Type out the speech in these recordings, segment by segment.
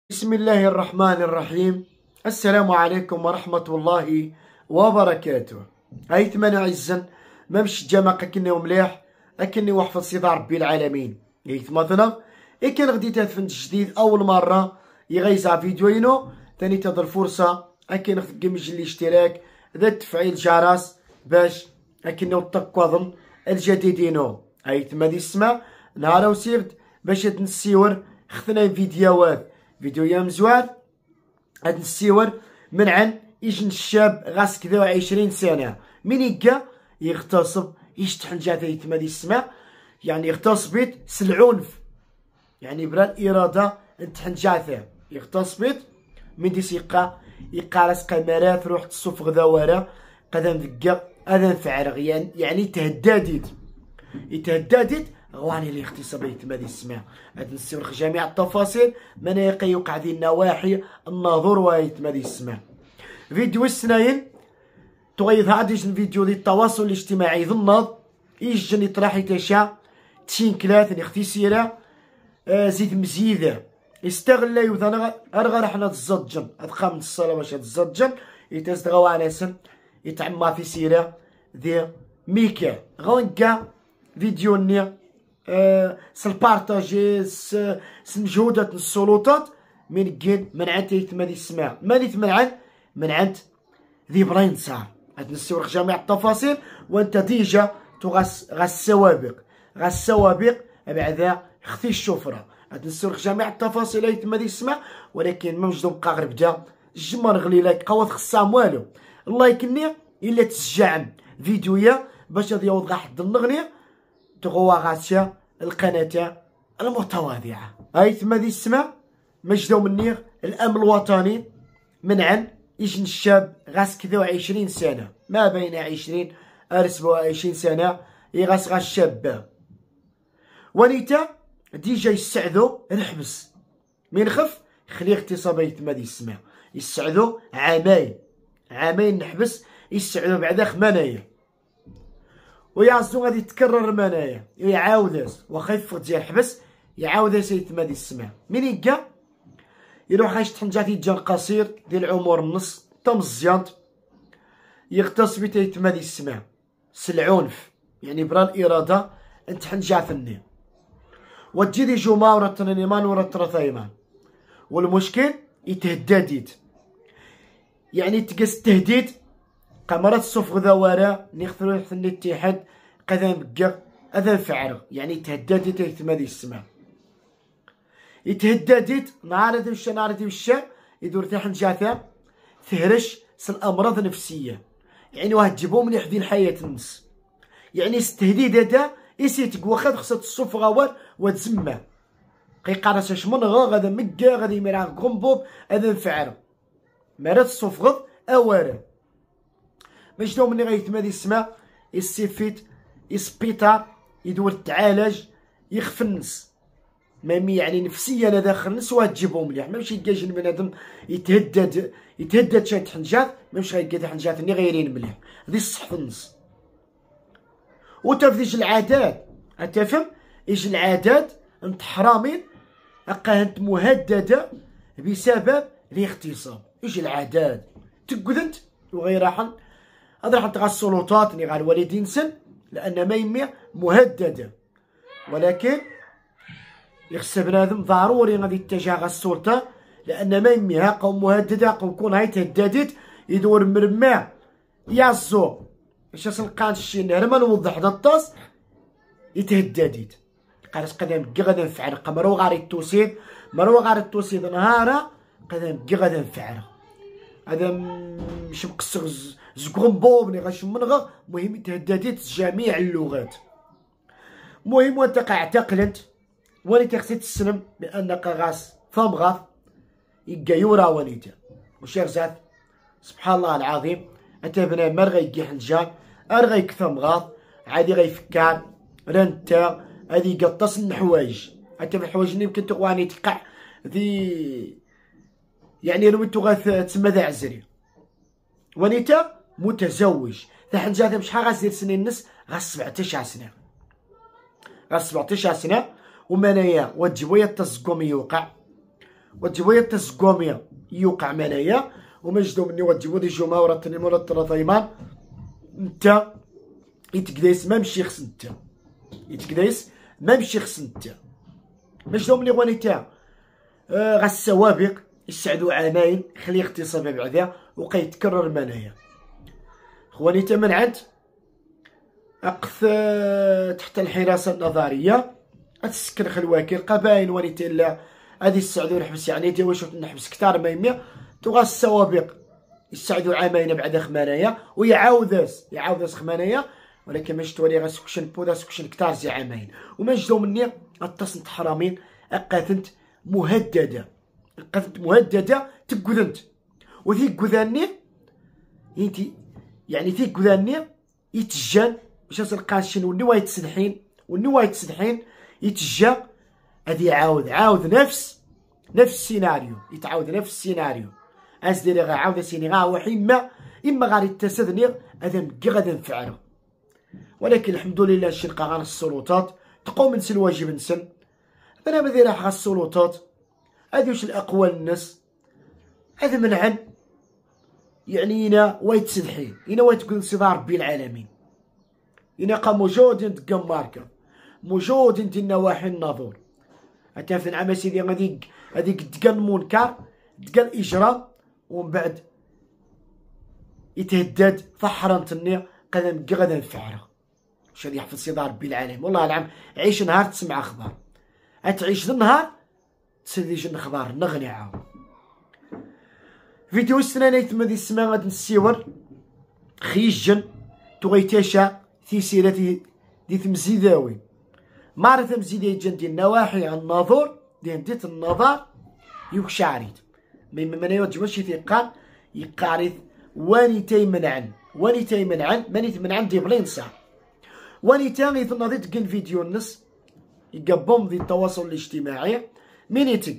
بسم الله الرحمن الرحيم. السلام عليكم ورحمة الله وبركاته. أيتمنى عزا ما مش جامع كني مليح أكني وحفظ صدى ربي العالمين. يتمثنا كان غدي تفنت جديد أول مرة يغيزع فيديوينو تاني تهد الفرصة أكن نخدم الاشتراك ذا تفعيل جرس باش أكني وطقوضن الجديدينو. أيتما اسمع نهار وسيرت باش نسيور خذنا فيديو يا مزوار هاد السيور من عن يجن الشاب غاس كذا 20 سنة من يقا يغتصب يشتحن جاتا يتما دي السماء يعني يغتصبت سالعنف يعني بلا الإرادة نتحن جاتا يغتصبت من دي سيقا يقارس قمرات روح تصوف غذاورة قدام دقا أذن فعرغ يعني تهدادت غواني اللي اغتصب يتما دي السماء هاد نسيور جميع التفاصيل من يوقع ذي النواحي الناظور ويتما دي السماء. فيديو السناين تغيظ هاديش الفيديو ديال التواصل الاجتماعي ظنض يجن يطرح يتشا تشين كلات اختيسيرا زيد مزيدة يستغل يوثانا ارغا حنا تزجن ادخام الصلاة باش تزجن يتزد غواناسن يتعمى في سيرة ذي ميكا غونكا فيديو ني سالبارطاجي سمجهودة السلطات من كين منعت يتما دي السماء مانيت منعت ذي براين صار هاد نسيور جميع التفاصيل وانت ديجا غاس السوابق بعدا خفي الشفرة هاد نسيور جميع التفاصيل يتما دي السماء ولكن موجدو بقى غير بدا الجمر غليلك قوات خصام والو الله يكني الا تشجع فيديويا باش غادي يوضح حد النغنيه تغوى غاسيا القناة المتواضعة أيتما دي السماء مجدو منيغ الأمن الوطني منعا يجن الشاب غاس كذا 20 سنة ما بين 20 أ 27 سنة يغاس غاس شاب ونيتا ديجا يسعدو الحبس من خف خلي اغتصاب أيتما دي السماء يسعدو عامين نحبس يسعدو بعدا خمانية ويعزو غادي يتكرر منايا يعاوداس واخا يفقد ديال الحبس يعاوداس يتما دي السماء من يكا يروح غيشطحن جات يتجا قصير ديال العمر النص تا مزيانط يغتصب يتما دي السماء سالعنف يعني برا الإرادة انتحن جاثني وتجي دي جوما ورا التنيمان ورا الترثايمان والمشكل يتهددت يعني تقس التهديد قمرات الصوف غذاورة نخثرو يحثن الاتحاد قدام بقى أذن فعر يعني تهددت يتما دي السماء يتهددت نهار دي وشا يدور تحن جاثا تهرش الأمراض النفسية يعني واحد جيبو مليح ديال الحياة الناس يعني التهديد هذا يسيتك واخا خصها الصوف غوار وتزمى قيقارس شمن غادا مكا غادي يمير غنبوب أذن فعر مرات الصوف غض أوارا مجدو مني غيتما دي السماء يسيفيت يسبيطار يدور تعالج يخفنس مامي يعني نفسيا انا داخل الناس وتجيبو مليح ماشي كاجي بنادم يتهدد شاد حنجات ماشي غيكاد حنجات ني غايرين مليح هذه الصح في النص وتفديج العادات تفهم ايش العادات انت حرامين هكا انت مهدده بسبب الاغتصاب ايش العادات تقدنت وغير راحن هذا راح تغى السلطات اللي غا الوالدين سن لان ما يمي مهدده ولكن يخص بنادم ضروري غادي يتجه غا السلطه لان ما يمي ها قوم مهدده قوم كون هاي تهددت يدور مرمع يازو اش سلقان شي نهر ما نوضح هذا الطاس يتهددت قارس قدام غادا نفعل قمرو غاري التوسيد مرو غاري التوسيد نهارا قدام غادا نفعل هذا مش مقصر زكون بوبني غاش منغا مهم تهددت جميع اللغات مهم وانت اعتقلت وليت خصك تسلم بانك غاس فم غاف يبقى يورا وليته وشيخ زاد سبحان الله العظيم انت بنا مر غيكي حنجان ار غيكثم غاف عادي غيفكان رنتا هادي يقطس الحوايج انت في الحوايج اللي يمكن تقواني تقع ذي يعني رويتو غاث تسمى ذا عزري ونيتا متزوج ذا حنجات مش غاز سنين نص غاز 17 سنة ومنايا وتجيبويا التزقوم يوقع وتجيبو التسقومية يوقع منايا ومجدو مني وتجيبو دي جمعة ورا التنين ولا الطرطيمان نتا يتكدايس مامشي خص نتا يتكدايس مامشي خص نتا مجدو مني غونيتا غا السوابق يسعدو عامين خلي اغتصاب بعدا وقيتكرر منايا خوانيتا من عند أقف تحت الحراسة النظرية أتسكن خلواكي القبائل ونيتا إلا هادي السعدو نحبس يعني تا واش نحبس كتار ما يمي توغا السوابق يسعدو عامين بعد خمانايا يعاود خمانايا ولكن ماش تولي غا سكشن بودا سكشن كتار زي عامين وما جدو مني اتصنت حرامين أقاتنت مهددة تقودنت وذي قذاني انتي يعني ذي قذاني يتجان باش القاشين والنوا يتسدحين يتجا هادي عاود نفس السيناريو يتعاود نفس السيناريو اسديري غا عاود سيني غا وحي اما غادي تسدني هذا مكي غادي نفعلو ولكن الحمد لله الشرقة غير السلطات تقوم نسن الواجب نسن انا ما دايره حق السلطات هادي واش الاقوال الناس هذا منعن يعني هنا ويتسدحين هنا ويتكون انصدار ربي العالمين هنا قا موجودين دكا ماركا موجودين دي النواحي الناظور حتى في العام سيدي هذيك دكا المنكر دكا الاجرام ومن بعد يتهدد فحرنتني قدام كي غادا نفعلو واش غادي يحفظ صدار ربي العالمين والله العام عيش نهار تسمع اخبار تعيش النهار تسدي جن اخبار نغني عاود فيديو السنة ثم ذي السماء غاد نسيور خيجن تغيتاشا في سيرة دي تمزيداوي مارة تمزيداوي جن دي النواحي الناظور ديت النظر يوكشاريت من يوجه شي ثقان يقارث وانيتاي منعن مانيت منعن دي بلين صار وانيتا غيث ناضي تقن فيديو النص يقبم ذي التواصل الاجتماعي مينيتك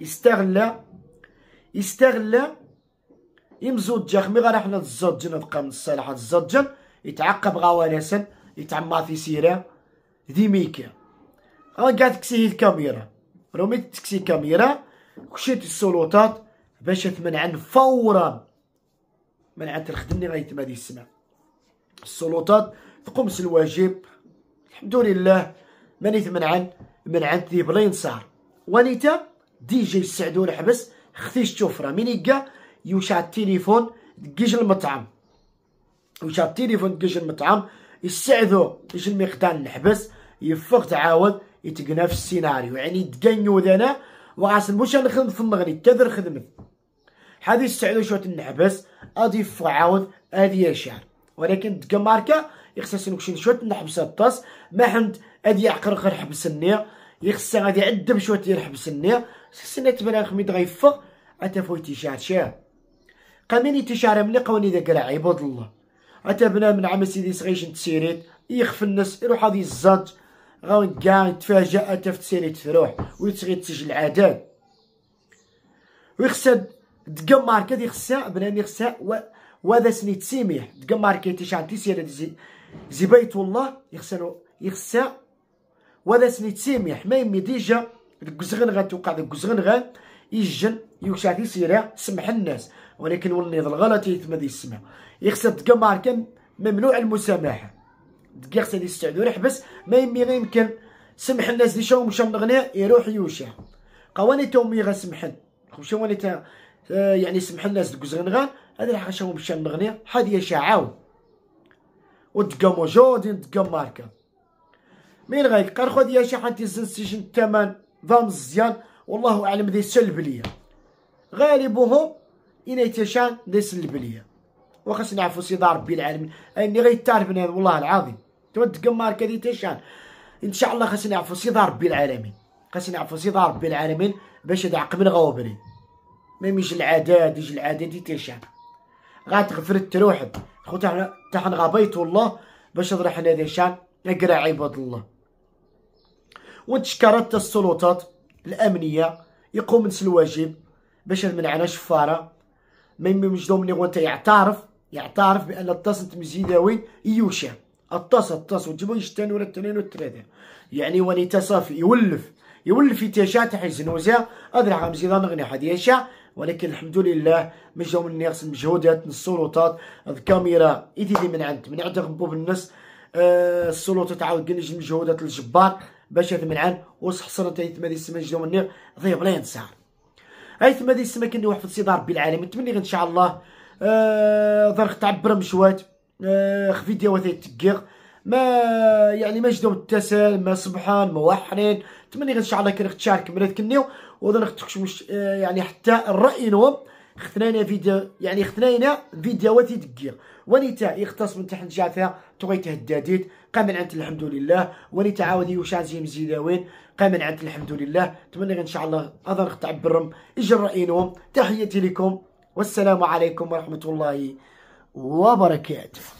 يستغل يمزوج مي غير حنا الزوجن نبقى من الصالحات الزوجن يتعقب غوالسا يتعمى في سيره ذي ميكا قاعد تكسي الكاميرا رومي تكسي كاميرا وكشيت السلطات باش تمنعن فورا منعت الخدمني غايتم هادي السماء السلطات تقوم الواجب الحمد لله ماني منعن ذي بلين صار ونيتا دي جي يسعدو الحبس خثيش تشوفرا مينيكا يوشع التليفون دقيج المطعم يسعدو يجي المقدار نحبس يفوق تعاود يتقنا في السيناريو يعني تقنيو ذانا وغاسل موش نخدم في المغني تذر خدمت هادي يسعدو شويه نحبس ادي يفوق عاود ادي يشعر ولكن تلقى ماركا يخصها نكشن شويه نحبس الطاس ما حمد ادي يعقر غير حبس النية يخصها غادي يعدم شويه يحبس النية سنة تبان خميد غيفوق اتا فوق تيشار شاه قاميني تيشار ملي قوني ذاك راه عباد الله اتا بنا من عام سيدي صغيش تسيريت يخف الناس يروح هادي الزاج غاون كاع يتفاجأ اتا في تسيريت تروح ويتغي تسجل العادات ويخصها دقا ماركا دي خصها بناني خصها وهذا سني تسيميح دقا ماركا تيشار تيسير زي بيت الله يخصها وهذا سني تسيميح ما يمي ديجا الكزغنغان توقع الكزغنغان يجن يوكشع في سيرة سمح الناس ولكن والنيض الغلط يتمدي السماء يخسر تلقى ماركا ممنوع المسامحة تلقى خسر يستعدو يحبس ما يمكن سمح الناس دي شاو مشان نغني يروح يوشع قواني تومي غا سمحن شو واني يعني سمح الناس الكزغنغان هذا الحق شاو مشان نغني حد يشعاو وتلقى موجودين تلقى ماركا مين غايك قال خذ يا شحن تيزن سجن الثمن ضام الزيان والله اعلم ذي سلب ليا غالبهم إن يتشان ذي سلب ليا وخاص نعرفو سيدار ربي العالمين اني غيتعرف من هذا والله العظيم تود قمار كذي تشان ان شاء الله خاص نعرفو سيدار ربي العالمين باش يعقب من غوبري ما يجي العادات تشان غاتغفر تروحد خو تحن غبيت والله باش نروح هذا شان اقرا عباد الله وتشكرت السلطات الامنيه يقوم نفس الواجب باش منعنا شفاره ما يمجدو مني وانت يعترف بان الطاس مزيداوي يوشع الطاس وتجيبو يشتان ولا التنين والثلاثه يعني ونيتا صافي يولف في تيشات حي زنوزه ادرع غمزيضان نغني حديشا. ولكن الحمد لله مجاو من الناس المجهودات السلطات الكاميرا ايدي من عند غنبوب الناس السلطات تعاود قنج المجهودات الجبار باش من عن وصحصنا تايت مادي السما جدو مني ضيب لا ينسار ايت مادي السما كني واحد في صدى ربي العالمين. نتمنى ان شاء الله ضرخ تعبر مشوات فيديوهات تقيق ما يعني ما جدو التسال ما سبحان ما وحرين. نتمنى ان شاء الله كنخ تشارك مرات كنيو وضرخ تكش يعني حتى الراي نوم خثنانا فيديو يعني خثنانا فيديوهات دقيق ونيتا يختص من تحت جاتها تغيته الداديد قام عند الحمد لله ونيتا عاودي وشان زي مزيداوين قام عند الحمد لله. نتمنى ان شاء الله اضرخ تعبرم اجر راينهم. تحياتي لكم والسلام عليكم ورحمه الله وبركاته.